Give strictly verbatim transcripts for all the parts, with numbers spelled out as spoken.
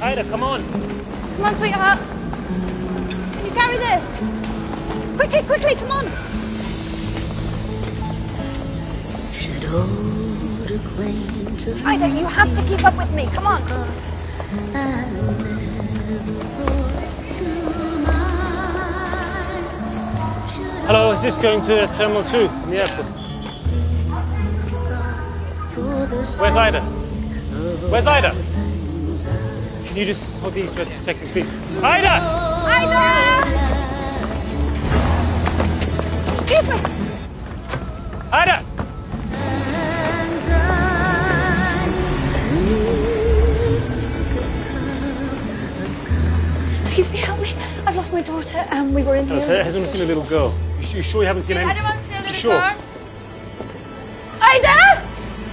Ida, come on. Come on, sweetheart. Can you carry this? Quickly, quickly, come on. Ida, you have to keep up with me. Come on. Hello, is this going to Terminal two in the airport? Where's Ida? Where's Ida? Can you just hold these for a second, please? Ida! Ida! Excuse me. Ida! Excuse me, help me. I've lost my daughter and we were in No, here. so I haven't seen a little girl. You, you sure you haven't seen Did any? anyone see a You little sure? girl? Ida!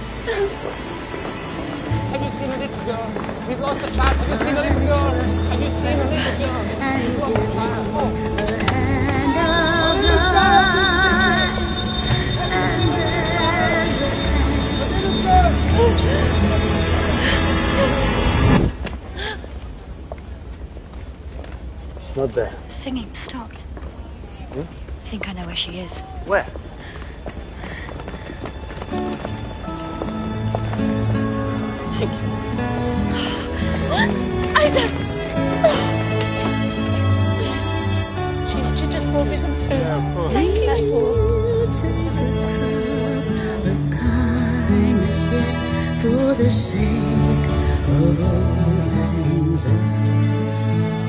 Have you seen a little girl? We've lost a child. Have you seen a little girl? Have you seen a little girl? We've lost a child. Oh. It's not there. The singing stopped. Hmm? I think I know where she is. Where? Ida! She's, she just brought me some food. Yeah, of course. Thank you. That's all. For the sake of all anxiety.